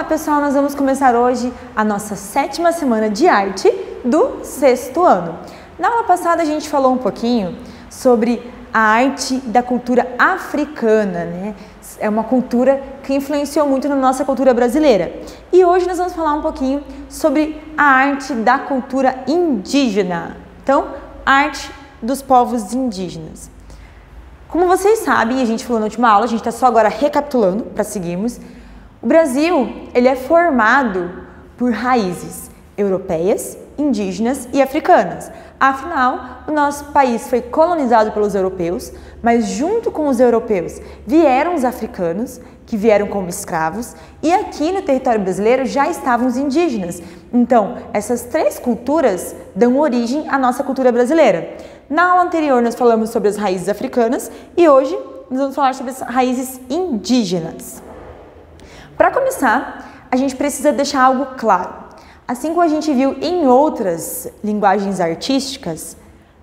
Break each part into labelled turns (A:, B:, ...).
A: Olá pessoal, nós vamos começar hoje a nossa 7ª semana de arte do 6º ano. Na aula passada a gente falou um pouquinho sobre a arte da cultura africana, né? É uma cultura que influenciou muito na nossa cultura brasileira. E hoje nós vamos falar um pouquinho sobre a arte da cultura indígena. Então, arte dos povos indígenas. Como vocês sabem, a gente falou na última aula, a gente está só agora recapitulando para seguirmos. O Brasil, ele é formado por raízes europeias, indígenas e africanas. Afinal, o nosso país foi colonizado pelos europeus, mas junto com os europeus vieram os africanos, que vieram como escravos, e aqui no território brasileiro já estavam os indígenas. Então, essas três culturas dão origem à nossa cultura brasileira. Na aula anterior nós falamos sobre as raízes africanas e hoje nós vamos falar sobre as raízes indígenas. Para começar, a gente precisa deixar algo claro. Assim como a gente viu em outras linguagens artísticas,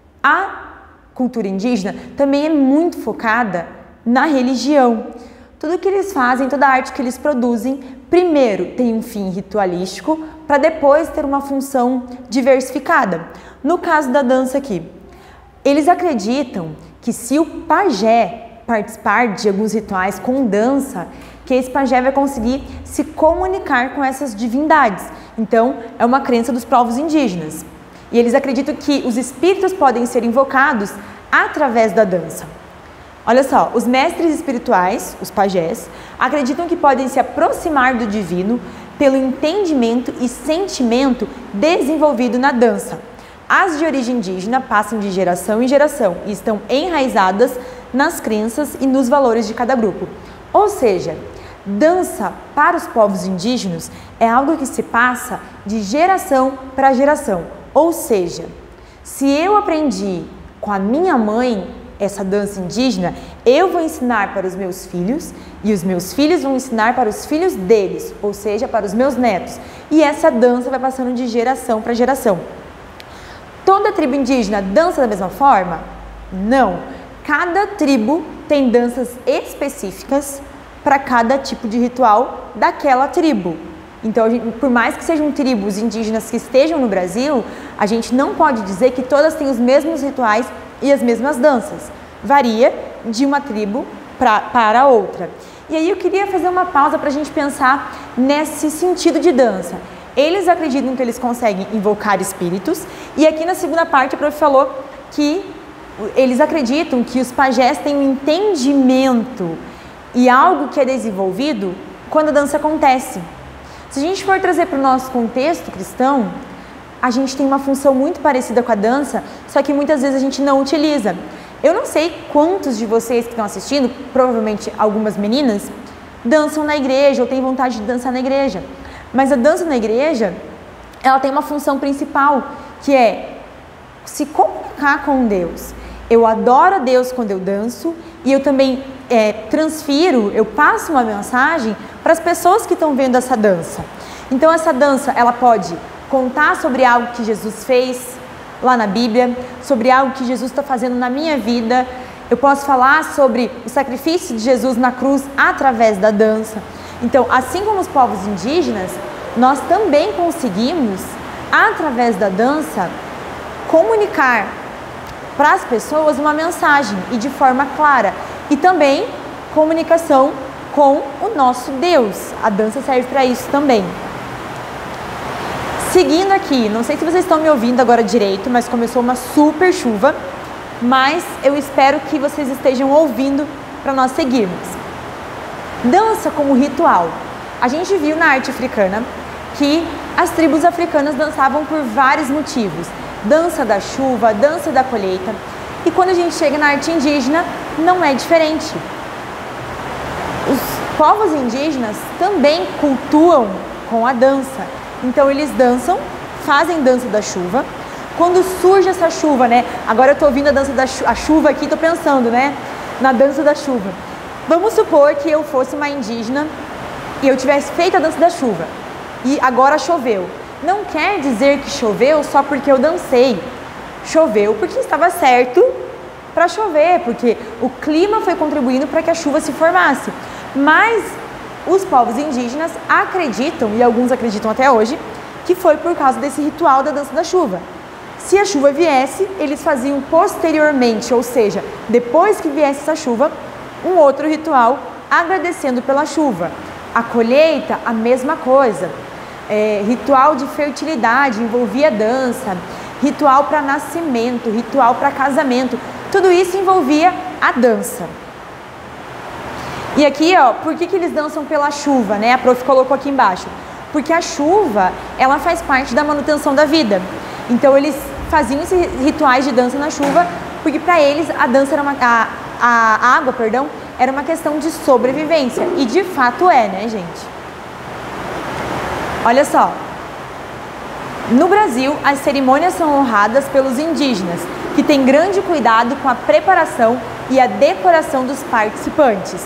A: a cultura indígena também é muito focada na religião. Tudo que eles fazem, toda a arte que eles produzem, primeiro tem um fim ritualístico, para depois ter uma função diversificada. No caso da dança aqui, eles acreditam que se o pajé participar de alguns rituais com dança, que esse pajé vai conseguir se comunicar com essas divindades. Então, é uma crença dos povos indígenas. E eles acreditam que os espíritos podem ser invocados através da dança. Olha só, os mestres espirituais, os pajés, acreditam que podem se aproximar do divino pelo entendimento e sentimento desenvolvido na dança. As de origem indígena passam de geração em geração e estão enraizadas nas crenças e nos valores de cada grupo. Ou seja, dança para os povos indígenas é algo que se passa de geração para geração. Ou seja, se eu aprendi com a minha mãe essa dança indígena, eu vou ensinar para os meus filhos e os meus filhos vão ensinar para os filhos deles, ou seja, para os meus netos. E essa dança vai passando de geração para geração. Toda tribo indígena dança da mesma forma? Não. Cada tribo tem danças específicas para cada tipo de ritual daquela tribo. Então, por mais que sejam tribos indígenas que estejam no Brasil, a gente não pode dizer que todas têm os mesmos rituais e as mesmas danças. Varia de uma tribo para outra. E aí eu queria fazer uma pausa para a gente pensar nesse sentido de dança. Eles acreditam que eles conseguem invocar espíritos, e aqui na segunda parte a prof falou que eles acreditam que os pajés têm um entendimento e algo que é desenvolvido quando a dança acontece. Se a gente for trazer para o nosso contexto cristão, a gente tem uma função muito parecida com a dança, só que muitas vezes a gente não utiliza. Eu não sei quantos de vocês que estão assistindo, provavelmente algumas meninas, dançam na igreja ou têm vontade de dançar na igreja. Mas a dança na igreja, ela tem uma função principal, que é se comunicar com Deus. Eu adoro a Deus quando eu danço e eu também transfiro, eu passo uma mensagem para as pessoas que estão vendo essa dança. Então essa dança, ela pode contar sobre algo que Jesus fez lá na Bíblia, sobre algo que Jesus está fazendo na minha vida. Eu posso falar sobre o sacrifício de Jesus na cruz através da dança. Então, assim como os povos indígenas, nós também conseguimos, através da dança, comunicar para as pessoas uma mensagem e de forma clara. E também comunicação com o nosso Deus. A dança serve para isso também. Seguindo aqui, não sei se vocês estão me ouvindo agora direito, mas começou uma super chuva, mas eu espero que vocês estejam ouvindo para nós seguirmos. Dança como ritual. A gente viu na arte africana que as tribos africanas dançavam por vários motivos. Dança da chuva, dança da colheita. E quando a gente chega na arte indígena, não é diferente. Os povos indígenas também cultuam com a dança. Então eles dançam, fazem dança da chuva. Quando surge essa chuva, né? Agora eu tô ouvindo a dança da chuva aqui, tô pensando, né? Na dança da chuva. Vamos supor que eu fosse uma indígena e eu tivesse feito a dança da chuva e agora choveu. Não quer dizer que choveu só porque eu dancei. Choveu porque estava certo para chover, porque o clima foi contribuindo para que a chuva se formasse. Mas os povos indígenas acreditam, e alguns acreditam até hoje, que foi por causa desse ritual da dança da chuva. Se a chuva viesse, eles faziam posteriormente, ou seja, depois que viesse essa chuva, um outro ritual agradecendo pela chuva. A colheita, a mesma coisa. Ritual de fertilidade envolvia dança, ritual para nascimento, ritual para casamento, tudo isso envolvia a dança. E aqui, ó, por que eles dançam pela chuva, né? A prof colocou aqui embaixo. Porque a chuva, ela faz parte da manutenção da vida. Então eles faziam esses rituais de dança na chuva, porque para eles a dança era a água, perdão, era uma questão de sobrevivência. E de fato é, né, gente? Olha só. No Brasil, as cerimônias são honradas pelos indígenas, que têm grande cuidado com a preparação e a decoração dos participantes.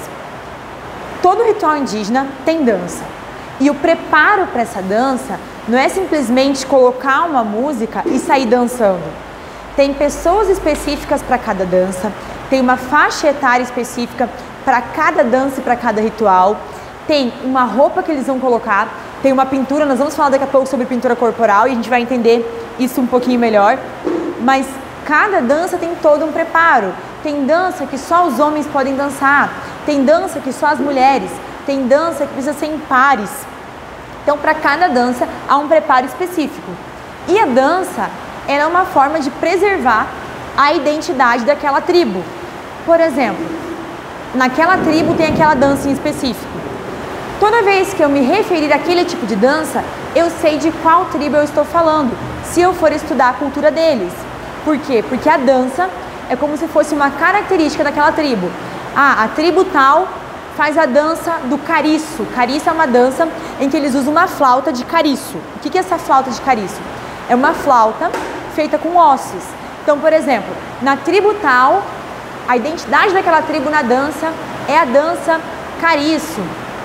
A: Todo ritual indígena tem dança. E o preparo para essa dança não é simplesmente colocar uma música e sair dançando. Tem pessoas específicas para cada dança, tem uma faixa etária específica para cada dança e para cada ritual, tem uma roupa que eles vão colocar, tem uma pintura, nós vamos falar daqui a pouco sobre pintura corporal e a gente vai entender isso um pouquinho melhor, mas cada dança tem todo um preparo. Tem dança que só os homens podem dançar, tem dança que só as mulheres, tem dança que precisa ser em pares. Então, para cada dança há um preparo específico. E a dança, ela é uma forma de preservar a identidade daquela tribo. Por exemplo, naquela tribo tem aquela dança em específico. Toda vez que eu me referir àquele tipo de dança, eu sei de qual tribo eu estou falando, se eu for estudar a cultura deles. Por quê? Porque a dança é como se fosse uma característica daquela tribo. A tribo tal faz a dança do cariço. Cariço é uma dança em que eles usam uma flauta de cariço. O que é essa flauta de cariço? É uma flauta feita com ossos. Então, por exemplo, na tribo tal, a identidade daquela tribo na dança é a dança cariço.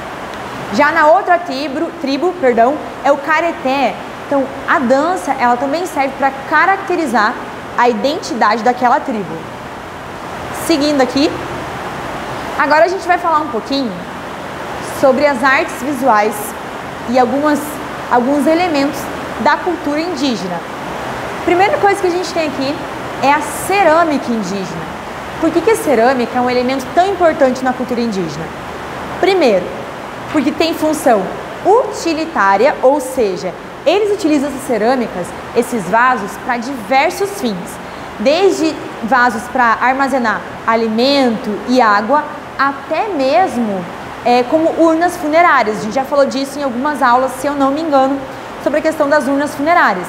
A: Já na outra tribo, é o careté. Então, a dança, ela também serve para caracterizar a identidade daquela tribo. Seguindo aqui, agora a gente vai falar um pouquinho sobre as artes visuais e alguns elementos da cultura indígena. Primeira coisa que a gente tem aqui é a cerâmica indígena. Por que a cerâmica é um elemento tão importante na cultura indígena? Primeiro, porque tem função utilitária, ou seja, eles utilizam essas cerâmicas, esses vasos, para diversos fins. Desde vasos para armazenar alimento e água, até mesmo como urnas funerárias. A gente já falou disso em algumas aulas, se eu não me engano, sobre a questão das urnas funerárias.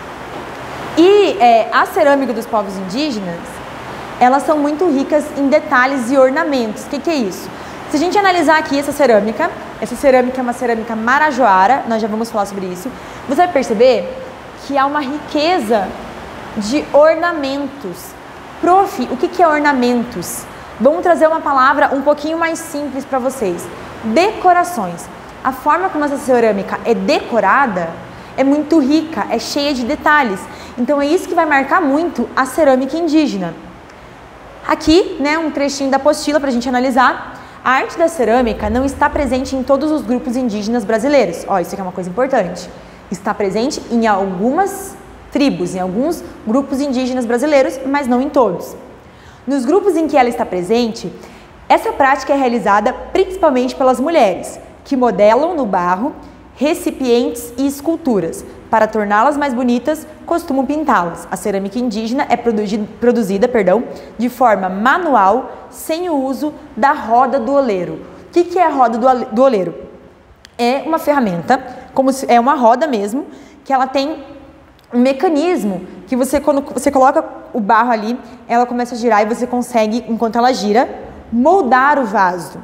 A: E a cerâmica dos povos indígenas, elas são muito ricas em detalhes e ornamentos. O que é isso? Se a gente analisar aqui essa cerâmica é uma cerâmica marajoara, nós já vamos falar sobre isso, você vai perceber que há uma riqueza de ornamentos. Prof, o que é ornamentos? Vamos trazer uma palavra um pouquinho mais simples para vocês. Decorações. A forma como essa cerâmica é decorada é muito rica, é cheia de detalhes. Então é isso que vai marcar muito a cerâmica indígena. Aqui, né, um trechinho da apostila para a gente analisar. A arte da cerâmica não está presente em todos os grupos indígenas brasileiros. Ó, isso aqui é uma coisa importante. Está presente em algumas tribos, em alguns grupos indígenas brasileiros, mas não em todos. Nos grupos em que ela está presente, essa prática é realizada principalmente pelas mulheres, que modelam no barro recipientes e esculturas. Para torná-las mais bonitas, costumam pintá-las. A cerâmica indígena é produzida de forma manual, sem o uso da roda do oleiro. O que é a roda do oleiro? É uma ferramenta, é uma roda mesmo, que ela tem um mecanismo que quando você coloca o barro ali, ela começa a girar e você consegue, enquanto ela gira, moldar o vaso.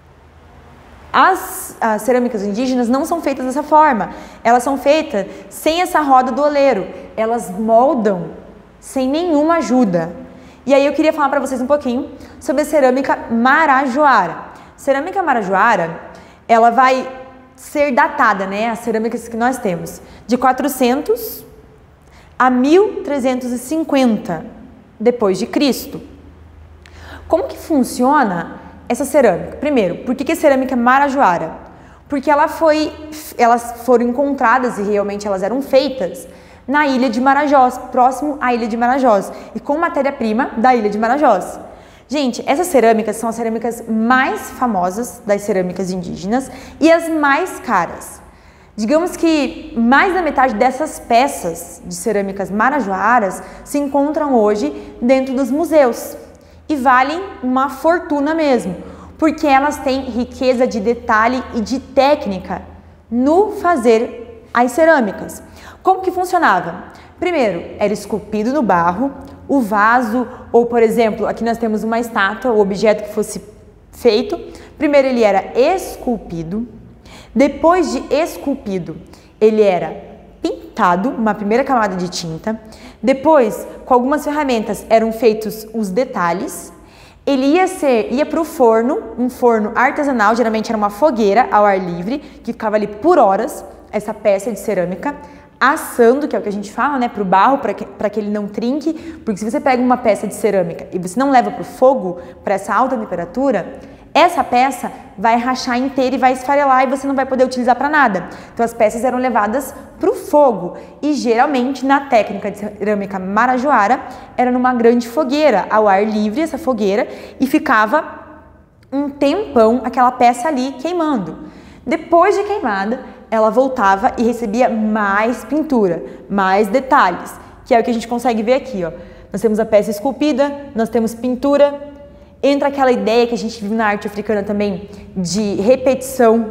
A: As cerâmicas indígenas não são feitas dessa forma, elas são feitas sem essa roda do oleiro, elas moldam sem nenhuma ajuda. E aí eu queria falar para vocês um pouquinho sobre a cerâmica marajoara. Cerâmica marajoara, ela vai ser datada, né, as cerâmicas que nós temos, de 400 a 1350 depois de Cristo. Como que funciona essa cerâmica? Primeiro, por que é cerâmica marajoara? Porque elas foram encontradas e realmente elas eram feitas na ilha de Marajós, próximo à ilha de Marajós, e com matéria-prima da ilha de Marajós. Gente, essas cerâmicas são as cerâmicas mais famosas das cerâmicas indígenas e as mais caras. Digamos que mais da metade dessas peças de cerâmicas marajoaras se encontram hoje dentro dos museus e valem uma fortuna mesmo, porque elas têm riqueza de detalhe e de técnica no fazer as cerâmicas. Como que funcionava? Primeiro, era esculpido no barro, o vaso, ou por exemplo, aqui nós temos uma estátua, o objeto que fosse feito. Primeiro ele era esculpido, depois de esculpido, ele era pintado, uma primeira camada de tinta, depois, com algumas ferramentas, eram feitos os detalhes. Ele ia para o forno, um forno artesanal, geralmente era uma fogueira ao ar livre, que ficava ali por horas, essa peça de cerâmica, assando, que é o que a gente fala, né, para o barro, para que ele não trinque, porque se você pega uma peça de cerâmica e você não leva para o fogo, para essa alta temperatura, essa peça vai rachar inteira e vai esfarelar e você não vai poder utilizar para nada. Então as peças eram levadas para o fogo e geralmente na técnica de cerâmica marajoara era numa grande fogueira, ao ar livre essa fogueira, e ficava um tempão aquela peça ali queimando. Depois de queimada, ela voltava e recebia mais pintura, mais detalhes, que é o que a gente consegue ver aqui, ó. Nós temos a peça esculpida, nós temos pintura, entra aquela ideia que a gente viu na arte africana também de repetição,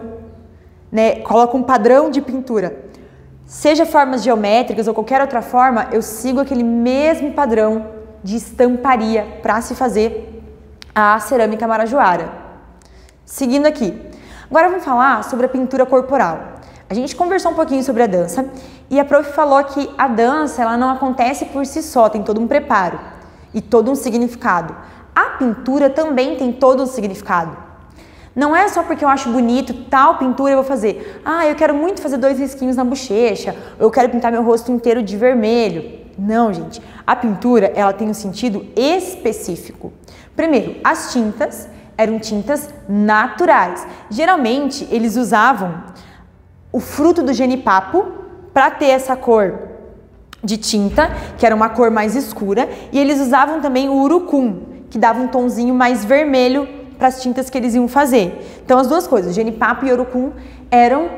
A: né? Coloca um padrão de pintura. Seja formas geométricas ou qualquer outra forma, eu sigo aquele mesmo padrão de estamparia para se fazer a cerâmica marajoara. Seguindo aqui. Agora vamos falar sobre a pintura corporal. A gente conversou um pouquinho sobre a dança e a prof falou que a dança ela não acontece por si só, tem todo um preparo e todo um significado. A pintura também tem todo um significado. Não é só porque eu acho bonito tal pintura eu vou fazer. Ah, eu quero muito fazer 2 risquinhos na bochecha, ou eu quero pintar meu rosto inteiro de vermelho. Não, gente. A pintura ela tem um sentido específico. Primeiro, as tintas eram tintas naturais. Geralmente, eles usavam o fruto do genipapo para ter essa cor de tinta, que era uma cor mais escura, e eles usavam também o urucum, que dava um tonzinho mais vermelho para as tintas que eles iam fazer. Então as duas coisas, genipapo e urucum, eram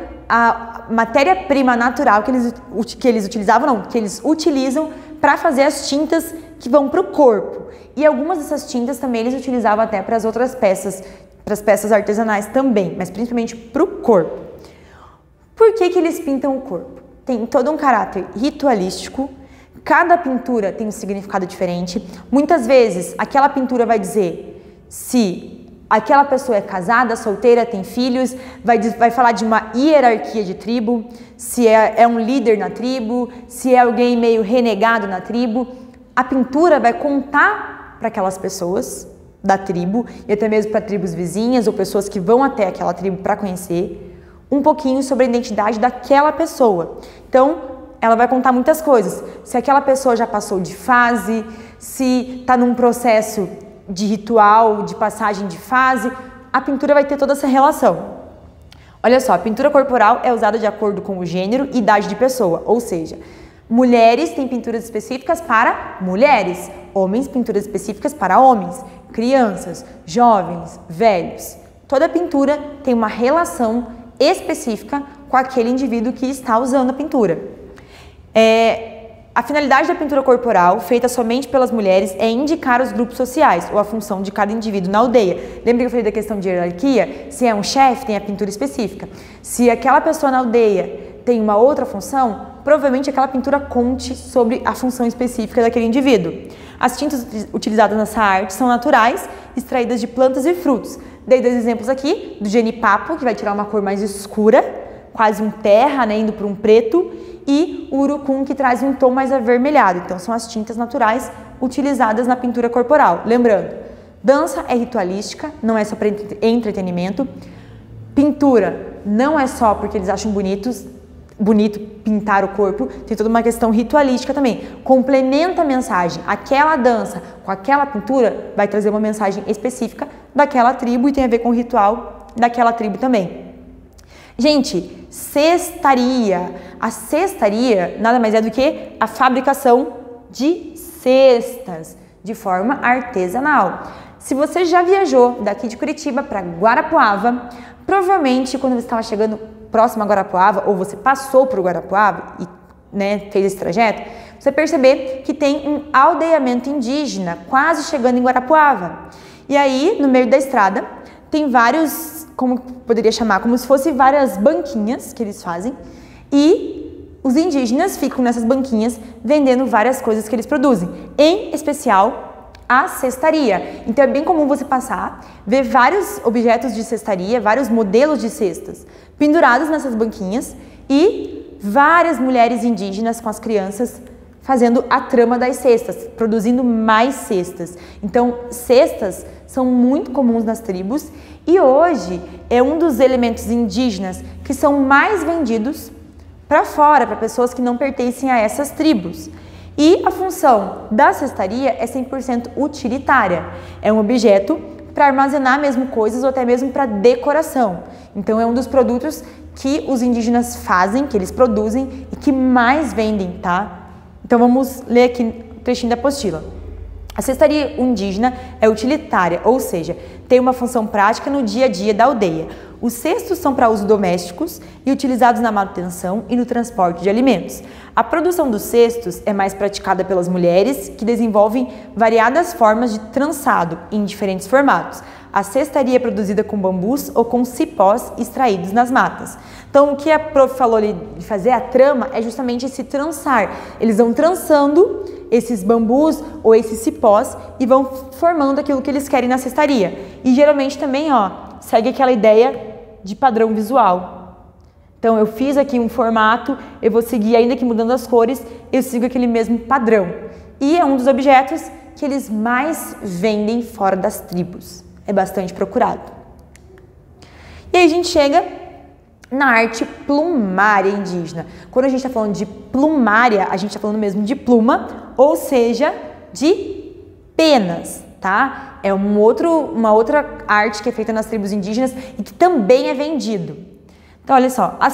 A: a matéria-prima natural que eles utilizavam, não, que eles utilizam para fazer as tintas que vão para o corpo. E algumas dessas tintas também eles utilizavam até para as outras peças, para as peças artesanais também, mas principalmente para o corpo. Por que eles pintam o corpo? Tem todo um caráter ritualístico, cada pintura tem um significado diferente. Muitas vezes, aquela pintura vai dizer se aquela pessoa é casada, solteira, tem filhos, vai falar de uma hierarquia de tribo, se é um líder na tribo, se é alguém meio renegado na tribo. A pintura vai contar para aquelas pessoas da tribo, e até mesmo para tribos vizinhas ou pessoas que vão até aquela tribo para conhecer, um pouquinho sobre a identidade daquela pessoa. Então, ela vai contar muitas coisas. Se aquela pessoa já passou de fase, se está num processo de ritual, de passagem de fase, a pintura vai ter toda essa relação. Olha só, a pintura corporal é usada de acordo com o gênero e idade de pessoa, ou seja, mulheres têm pinturas específicas para mulheres, homens pinturas específicas para homens, crianças, jovens, velhos. Toda pintura tem uma relação específica com aquele indivíduo que está usando a pintura. A finalidade da pintura corporal, feita somente pelas mulheres, é indicar os grupos sociais ou a função de cada indivíduo na aldeia. Lembra que eu falei da questão de hierarquia? Se é um chefe, tem a pintura específica. Se aquela pessoa na aldeia tem uma outra função, provavelmente aquela pintura conte sobre a função específica daquele indivíduo. As tintas utilizadas nessa arte são naturais, extraídas de plantas e frutos. Dei 2 exemplos aqui, do genipapo, que vai tirar uma cor mais escura, quase um terra, né, indo para um preto, e o urucum, que traz um tom mais avermelhado. Então, são as tintas naturais utilizadas na pintura corporal. Lembrando, dança é ritualística, não é só para entretenimento. Pintura não é só porque eles acham bonitos. bonito pintar o corpo, tem toda uma questão ritualística também. Complementa a mensagem. Aquela dança com aquela pintura vai trazer uma mensagem específica daquela tribo e tem a ver com o ritual daquela tribo também. Gente, cestaria. A cestaria nada mais é do que a fabricação de cestas de forma artesanal. Se você já viajou daqui de Curitiba para Guarapuava, provavelmente quando você estava chegando próximo a Guarapuava, ou você passou por Guarapuava e fez esse trajeto, você perceber que tem um aldeamento indígena quase chegando em Guarapuava. E aí, no meio da estrada, tem vários, como poderia chamar, como se fossem várias banquinhas que eles fazem, e os indígenas ficam nessas banquinhas vendendo várias coisas que eles produzem, em especial a cestaria. Então é bem comum você passar, ver vários objetos de cestaria, vários modelos de cestas pendurados nessas banquinhas e várias mulheres indígenas com as crianças fazendo a trama das cestas, produzindo mais cestas. Então, cestas são muito comuns nas tribos e hoje é um dos elementos indígenas que são mais vendidos para fora, para pessoas que não pertencem a essas tribos. E a função da cestaria é 100% utilitária. É um objeto para armazenar mesmo coisas ou até mesmo para decoração. Então é um dos produtos que os indígenas fazem, que eles produzem e que mais vendem, tá? Então vamos ler aqui um trechinho da apostila. A cestaria indígena é utilitária, ou seja, tem uma função prática no dia a dia da aldeia. Os cestos são para uso domésticos e utilizados na manutenção e no transporte de alimentos. A produção dos cestos é mais praticada pelas mulheres, que desenvolvem variadas formas de trançado em diferentes formatos. A cestaria é produzida com bambus ou com cipós extraídos nas matas. Então, o que a prof falou ali de fazer a trama é justamente esse trançar. Eles vão trançando esses bambus ou esses cipós e vão formando aquilo que eles querem na cestaria. E geralmente também, segue aquela ideia de padrão visual. Então, eu fiz aqui um formato, eu vou seguir, ainda que mudando as cores, eu sigo aquele mesmo padrão. E é um dos objetos que eles mais vendem fora das tribos. É bastante procurado. E aí a gente chega na arte plumária indígena. Quando a gente está falando de plumária, a gente está falando mesmo de pluma, ou seja, de penas, tá? É uma outra arte que é feita nas tribos indígenas e que também é vendido. Então, olha só, as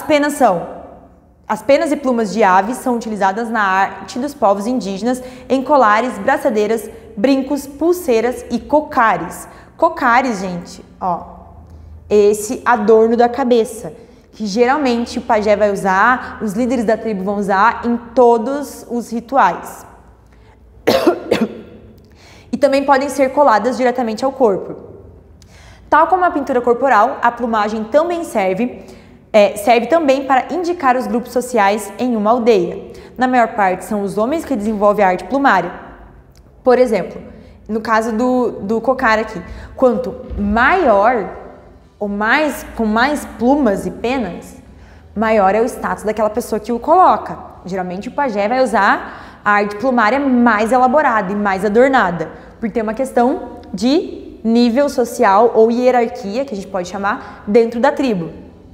A: penas e plumas de aves são utilizadas na arte dos povos indígenas em colares, braçadeiras, brincos, pulseiras e cocares. Cocares, gente, esse adorno da cabeça, que geralmente o pajé vai usar, os líderes da tribo vão usar em todos os rituais. E também podem ser coladas diretamente ao corpo. Tal como a pintura corporal, a plumagem também serve também para indicar os grupos sociais em uma aldeia. Na maior parte são os homens que desenvolvem a arte plumária. Por exemplo, no caso do cocar aqui, quanto maior ou com mais plumas e penas, maior é o status daquela pessoa que o coloca. Geralmente o pajé vai usar a arte plumária mais elaborada e mais adornada, porque tem uma questão de nível social ou hierarquia, que a gente pode chamar, dentro da tribo.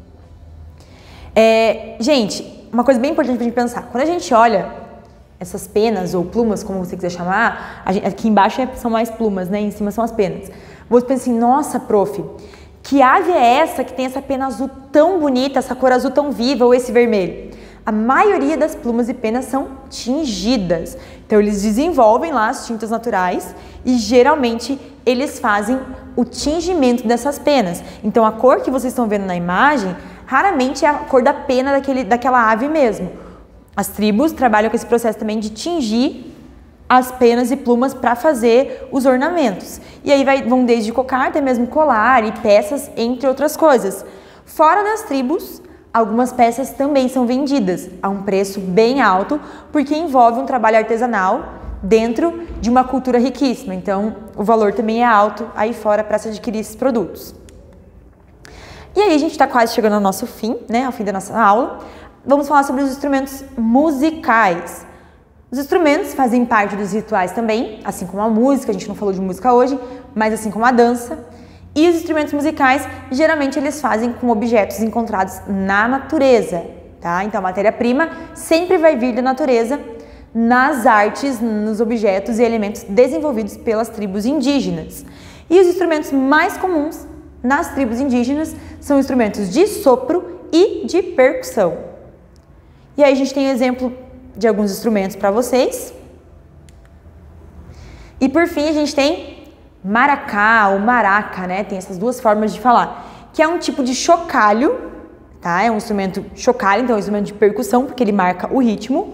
A: Gente, uma coisa bem importante pra gente pensar, quando a gente olha essas penas ou plumas, como você quiser chamar, aqui embaixo são mais plumas, né? Em cima são as penas. Você pensa assim, nossa, prof, que ave é essa que tem essa pena azul tão bonita, essa cor azul tão viva ou esse vermelho? A maioria das plumas e penas são tingidas. Então, eles desenvolvem lá as tintas naturais e geralmente eles fazem o tingimento dessas penas. Então, a cor que vocês estão vendo na imagem, raramente é a cor da pena daquela ave mesmo. As tribos trabalham com esse processo também de tingir as penas e plumas para fazer os ornamentos. E aí vão desde cocar até mesmo colar e peças, entre outras coisas. Fora das tribos, algumas peças também são vendidas a um preço bem alto, porque envolve um trabalho artesanal dentro de uma cultura riquíssima. Então, o valor também é alto aí fora para se adquirir esses produtos. E aí a gente está quase chegando ao nosso fim, né, ao fim da nossa aula. Vamos falar sobre os instrumentos musicais. Os instrumentos fazem parte dos rituais também, assim como a música, a gente não falou de música hoje, mas assim como a dança. E os instrumentos musicais, geralmente eles fazem com objetos encontrados na natureza. tá? Então a matéria-prima sempre vai vir da natureza nas artes, nos objetos e elementos desenvolvidos pelas tribos indígenas. E os instrumentos mais comuns nas tribos indígenas são instrumentos de sopro e de percussão. E aí a gente tem exemplo de alguns instrumentos para vocês. E por fim a gente tem maracá ou maraca, né? Tem essas duas formas de falar, que é um tipo de chocalho, tá? É um instrumento chocalho, então é um instrumento de percussão, porque ele marca o ritmo.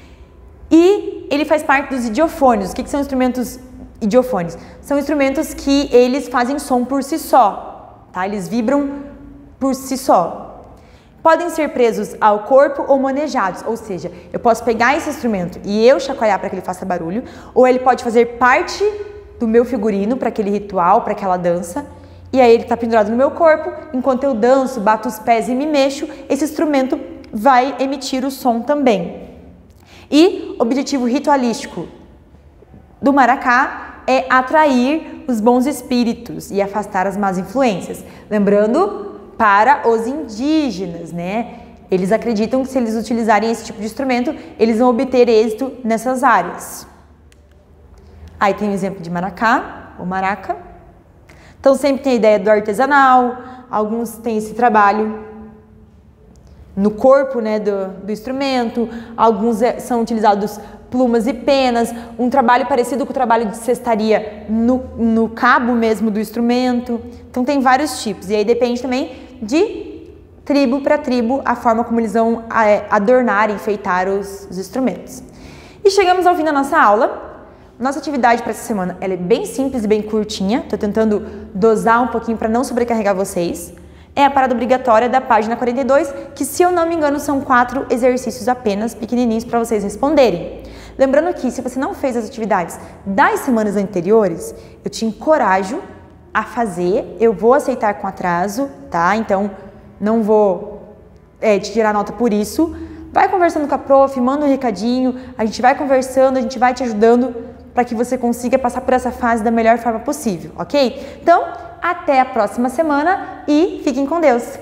A: E ele faz parte dos idiofônios. O que são instrumentos idiofônios? São instrumentos que eles fazem som por si só, tá? Eles vibram por si só. Podem ser presos ao corpo ou manejados, ou seja, eu posso pegar esse instrumento e eu chacoalhar para que ele faça barulho, ou ele pode fazer parte do meu figurino para aquele ritual, para aquela dança, e aí ele está pendurado no meu corpo, enquanto eu danço, bato os pés e me mexo, esse instrumento vai emitir o som também. E o objetivo ritualístico do maracá é atrair os bons espíritos e afastar as más influências. Lembrando, para os indígenas, né? Eles acreditam que se eles utilizarem esse tipo de instrumento, eles vão obter êxito nessas áreas. Aí tem o exemplo de maracá, ou maraca. Então sempre tem a ideia do artesanal, alguns têm esse trabalho no corpo, né, do instrumento, alguns são utilizados plumas e penas, um trabalho parecido com o trabalho de cestaria no cabo mesmo do instrumento. Então tem vários tipos, e aí depende também de tribo para tribo a forma como eles vão adornar e enfeitar os instrumentos. E chegamos ao fim da nossa aula. Nossa atividade para essa semana ela é bem simples e bem curtinha, estou tentando dosar um pouquinho para não sobrecarregar vocês. É a parada obrigatória da página 42, que, se eu não me engano, são 4 exercícios apenas, pequenininhos, para vocês responderem. Lembrando que, se você não fez as atividades das semanas anteriores, eu te encorajo a fazer. Eu vou aceitar com atraso, tá? Então, não vou te tirar nota por isso. Vai conversando com a prof, manda um recadinho, a gente vai conversando, a gente vai te ajudando para que você consiga passar por essa fase da melhor forma possível, ok? Então, até a próxima semana e fiquem com Deus!